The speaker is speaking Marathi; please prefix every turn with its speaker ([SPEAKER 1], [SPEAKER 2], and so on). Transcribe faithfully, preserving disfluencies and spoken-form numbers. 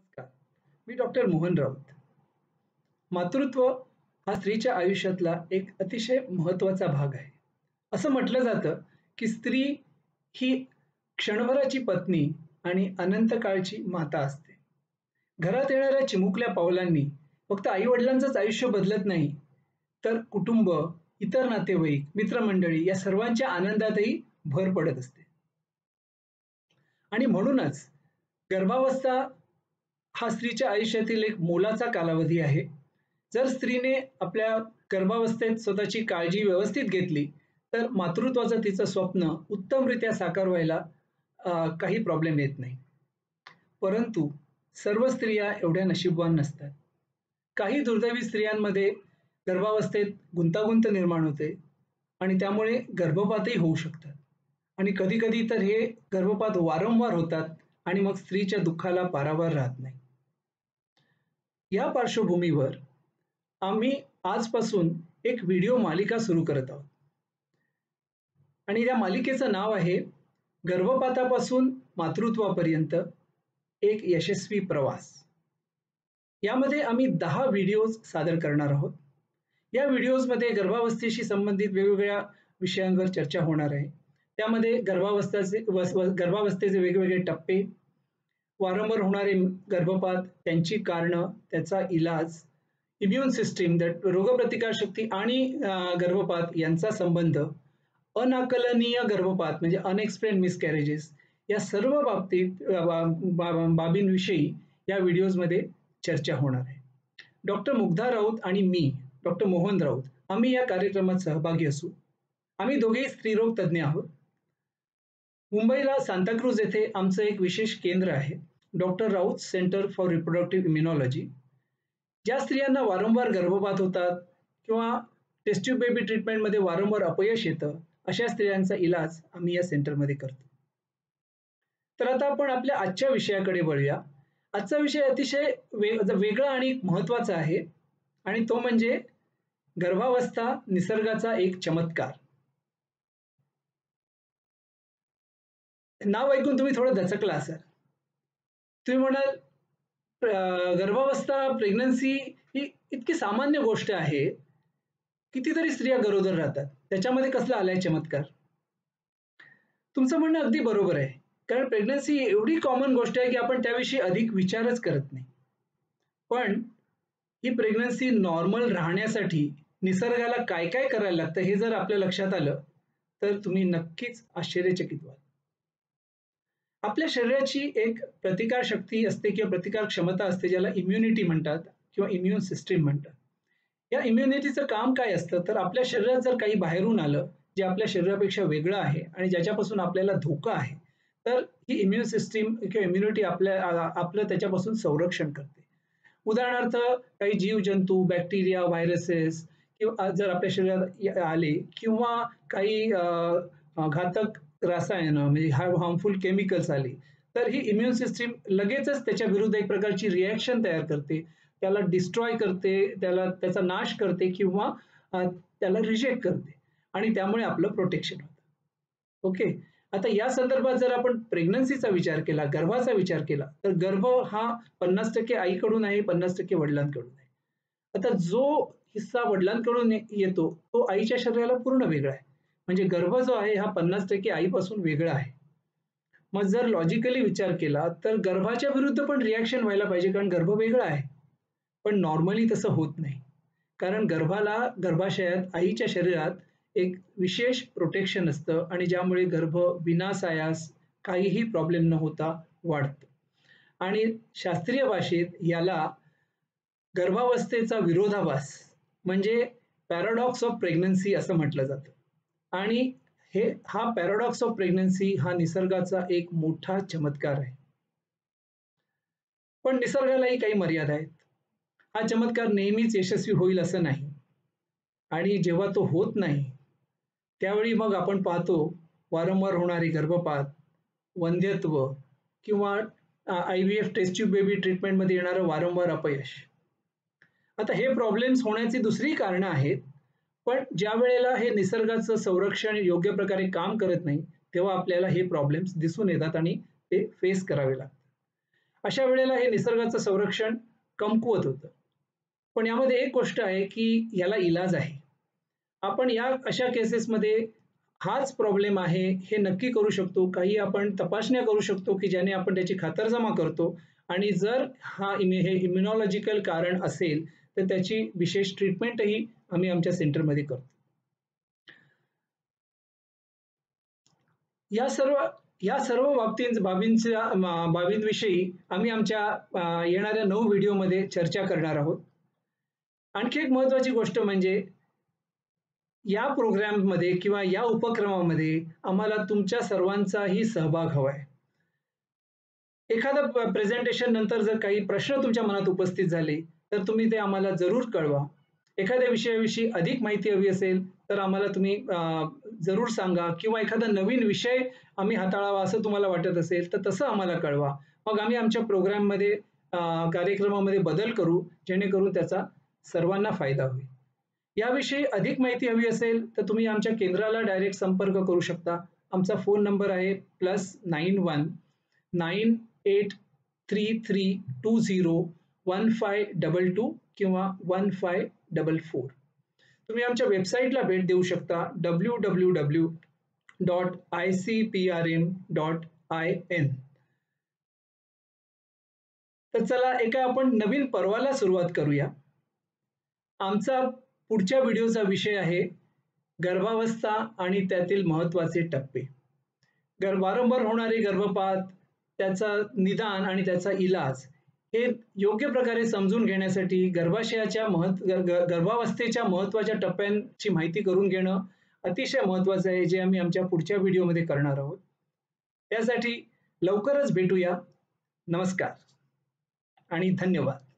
[SPEAKER 1] नमस्कार, मी डॉक्टर मोहन राऊत. मातृत्व हा स्त्रीच्या आयुष्यातला एक अतिशय महत्त्वाचा भाग आहे. असं म्हटलं जातं, की स्त्री ही क्षणभराची पत्नी आणि अनंत काळची माता असते. घरात येणाऱ्या चिमुकल्या पावलांनी फक्त आई-वडिलांचंच आयुष्य बदलत नाही, तर कुटुंब, इतर नातेवाईक, मित्रमंडळी या सर्वांच्या आनंदातही भर पडत असते. आणि म्हणूनच गर्भावस्था हा स्त्रीच्या आयुष्यातील एक मोलाचा कालावधी आहे. जर स्त्रीने आपल्या गर्भावस्थेत स्वतःची काळजी व्यवस्थित घेतली, तर मातृत्वाचं तिचं स्वप्न उत्तमरित्या साकार व्हायला अ, काही प्रॉब्लेम येत नाही. परंतु सर्व स्त्रिया एवढ्या नशीबवान नसतात. काही दुर्दैवी स्त्रियांमध्ये गर्भावस्थेत गुंतागुंत निर्माण होते आणि त्यामुळे गर्भपातही होऊ शकतात. आणि कधी-कधी तर हे गर्भपात वारंवार होतात आणि मग स्त्रीच्या दुःखाला पारावार राहत नाही. या पार्श्वभूमीवर आम्ही आजपासून एक व्हिडिओ मालिका सुरू करत आहोत. आणि या मालिकेचं नाव आहे गर्भपातापासून मातृत्वापर्यंत एक यशस्वी प्रवास. यामध्ये आम्ही दहा व्हिडिओज सादर करणार आहोत. या व्हिडिओजमध्ये गर्भावस्थेशी संबंधित वेगवेगळ्या विषयांवर चर्चा होणार आहे. त्यामध्ये गर्भावस्थेचे गर्भावस्थेचे वेगवेगळे टप्पे, वारंवार होणारे गर्भपात, त्यांची कारणं, त्याचा इलाज, इम्युन सिस्टीम, रोगप्रतिकारशक्ती आणि गर्भपात यांचा संबंध, अनाकलनीय गर्भपात म्हणजे अनएक्सप्लेन्ड मिसकॅरेजेस या सर्व बाबतीत बाबींविषयी या व्हिडिओजमध्ये चर्चा होणार आहे. डॉक्टर मुग्धा राऊत आणि मी डॉक्टर मोहन राऊत आम्ही या कार्यक्रमात सहभागी असू. आम्ही दोघेही स्त्रीरोग तज्ज्ञ आहोत. मुंबईला सांताक्रूज येथे आमचं एक विशेष केंद्र आहे, doctor Raut centre for reproductive immunology. ज्या स्त्रियांना वारंवार गर्भपात होतात किंवा टेस्ट ट्यूब बेबी ट्रीटमेंटमध्ये वारंवार अपयश येतं, अशा स्त्रियांचा इलाज आम्ही या सेंटरमध्ये करतो. तर आता आपण आपल्या आजच्या विषयाकडे वळूया. आजचा विषय अतिशय वे वेगळा आणि महत्त्वाचा आहे आणि तो म्हणजे गर्भावस्था निसर्गाचा एक चमत्कार. नाव ऐकून तुम्ही थोडं दचकला असाल. तुम्ही म्हणाल गर्भावस्था प्रेग्नन्सी ही इतकी सामान्य गोष्ट आहे, कितीतरी स्त्रिया गरोदर राहतात, त्याच्यामध्ये कसला आलाय चमत्कार? तुमचं म्हणणं अगदी बरोबर आहे, कारण प्रेग्नन्सी एवढी कॉमन गोष्ट आहे की आपण त्याविषयी अधिक विचारच करत नाही. पण ही प्रेग्नन्सी नॉर्मल राहण्यासाठी निसर्गाला काय काय करायला लागतं हे जर आपल्या लक्षात आलं तर तुम्ही नक्कीच आश्चर्यचकित व्हाल. आपल्या शरीराची एक प्रतिकार शक्ती असते किंवा प्रतिकार क्षमता असते, ज्याला इम्युनिटी म्हणतात किंवा इम्युन सिस्टीम म्हणतात. या इम्युनिटीचं काम काय असतं, तर आपल्या शरीरात जर काही बाहेरून आलं जे आपल्या शरीरापेक्षा वेगळं आहे आणि ज्याच्यापासून आपल्याला धोका आहे, तर ही इम्युन सिस्टीम किंवा इम्युनिटी आपल्या आपलं त्याच्यापासून संरक्षण करते. उदाहरणार्थ काही जीवजंतू, बॅक्टेरिया, व्हायरसेस किंवा जर आपल्या शरीरात आले किंवा काही घातक रसायनं म्हणजे हार्मफुल केमिकल्स आले, तर ही इम्युन सिस्टीम लगेचच त्याच्या विरुद्ध एक प्रकारची रिॲक्शन तयार करते, त्याला डिस्ट्रॉय करते, त्याला त्याचा नाश करते किंवा त्याला रिजेक्ट करते आणि त्यामुळे आपलं प्रोटेक्शन होतं. ओके, आता या संदर्भात जर आपण प्रेग्नन्सीचा विचार केला, गर्भाचा विचार केला, तर गर्भ हा पन्नास टक्के आईकडून आहे, पन्नास टक्के वडिलांकडून आहे. आता जो हिस्सा वडिलांकडून येतो तो आईच्या शरीराला पूर्ण वेगळा आहे. म्हणजे गर्भ जो आहे हा पन्नास टक्के आईपासून वेगळा आहे. मग जर लॉजिकली विचार केला तर गर्भाच्या विरुद्ध पण रिॲक्शन व्हायला पाहिजे, कारण गर्भ वेगळा आहे. पण नॉर्मली तसं होत नाही, कारण गर्भाला गर्भाशयात आईच्या शरीरात एक विशेष प्रोटेक्शन असतं आणि ज्यामुळे गर्भ विनासायास काहीही प्रॉब्लेम न होता वाढतो. आणि शास्त्रीय भाषेत याला गर्भावस्थेचा विरोधाभास म्हणजे पॅराडॉक्स ऑफ प्रेग्नन्सी असं म्हटलं जातं. आणि हे हा पॅराडॉक्स ऑफ प्रेग्नन्सी हा निसर्गाचा एक मोठा चमत्कार आहे. पण निसर्गालाही काही मर्यादा आहेत. हा चमत्कार नेहमीच यशस्वी होईल असं नाही. आणि जेव्हा तो होत नाही त्यावेळी मग आपण पाहतो वारंवार होणारे गर्भपात, वंध्यत्व किंवा I V F test tube baby ट्रीटमेंटमध्ये येणारं वारंवार अपयश. आता हे प्रॉब्लेम्स होण्याची दुसरी कारणं आहेत, पण ज्या वेळेला हे निसर्गाचं संरक्षण योग्य प्रकारे काम करत नाही तेव्हा आपल्याला हे प्रॉब्लेम्स दिसून येतात आणि ते फेस करावे लागतात. अशा वेळेला हे निसर्गाचं संरक्षण कमकुवत होतं. पण यामध्ये एक गोष्ट आहे की याला इलाज आहे. आपण या अशा केसेसमध्ये हाच प्रॉब्लेम आहे हे नक्की करू शकतो. काही आपण तपासण्या करू शकतो की ज्याने आपण त्याची खातरजमा करतो आणि जर हा हे इम्युनॉलॉजिकल कारण असेल तर त्याची विशेष ट्रीटमेंटही आम्ही आमच्या सेंटरमध्ये करतो. या सर्व या सर्व बाबतीं बाबींच्या बाबींविषयी आम्ही आमच्या येणाऱ्या नऊ व्हिडिओमध्ये चर्चा करणार आहोत. आणखी एक महत्त्वाची गोष्ट म्हणजे या प्रोग्राममध्ये किंवा या उपक्रमामध्ये आम्हाला तुमच्या सर्वांचाही सहभाग हवा आहे. एखादं प्रेझेंटेशन नंतर जर काही प्रश्न तुमच्या मनात उपस्थित झाले तर तुम्ही ते आम्हाला जरूर कळवा. एखाद्या विषयाविषयी अधिक माहिती हवी असेल तर आम्हाला तुम्ही जरूर सांगा किंवा एखादा नवीन विषय आम्ही हाताळावा असं तुम्हाला वाटत असेल तर तसं आम्हाला कळवा. मग आम्ही आमच्या प्रोग्राममध्ये कार्यक्रमामध्ये बदल करू जेणेकरून त्याचा सर्वांना फायदा होईल. याविषयी अधिक माहिती हवी असेल तर तुम्ही आमच्या केंद्राला डायरेक्ट संपर्क करू शकता. आमचा फोन नंबर आहे plus nine one nine eight three three two zero one five double two किंवा वन फाय डबल फोर. तुम्ही आमच्या वेबसाईटला भेट देऊ शकता W W W dot I C P R M dot I N. तर चला एका आपण नवीन पर्वाला सुरुवात करूया. आमचा पुढच्या व्हिडिओचा विषय आहे गर्भावस्था आणि त्यातील महत्त्वाचे टप्पे. गर वारंवार होणारे गर्भपात, त्याचा निदान आणि त्याचा इलाज हे योग्य प्रकारे समजून घेण्यासाठी गर्भाशयाच्या महत्व गर्भावस्थेच्या महत्त्वाच्या टप्प्यांची माहिती करून घेणं अतिशय महत्त्वाचं आहे, जे आम्ही आमच्या पुढच्या व्हिडिओमध्ये करणार आहोत. त्यासाठी लवकरच भेटूया. नमस्कार आणि धन्यवाद.